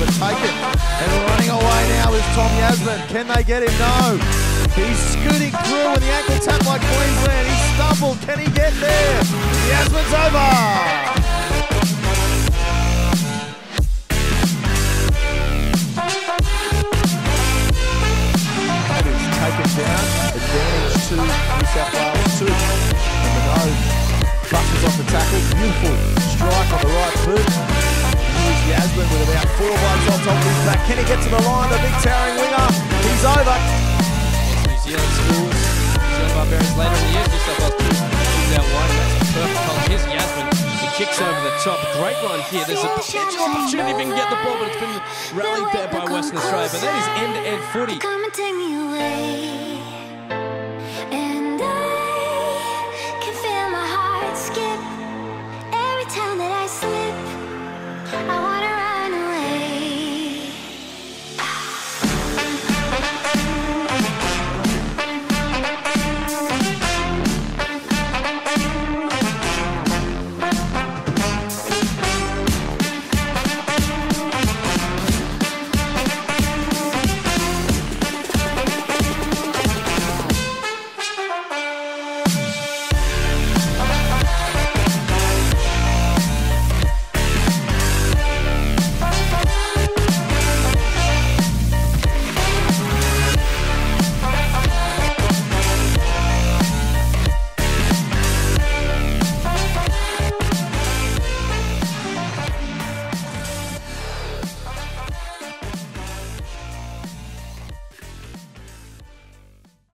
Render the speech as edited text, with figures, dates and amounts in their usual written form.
but taken. And running away now is Tom Yassmin. Can they get him? No. He's scooting through and the ankle tap like Queensland. He stumbled. Can he get there? Yassmin's over. Taken down, advantage to New South Wales 2. And the nose brushes off the tackle, beautiful strike on the right foot. Here's Yassmin with about 4 blokes on top of his back. Can he get to the line, the big towering winger? He's over. New Zealand Schools, New Zealand Barbarians later in the year, New South Wales 2 is out wide. That's a perfect call. Here's Yassmin. He kicks over the top. Great run here. There's a potential opportunity if he can get the ball, but it's been rallied there by Western Australia. But that is end-to-end footy. Come and take me away.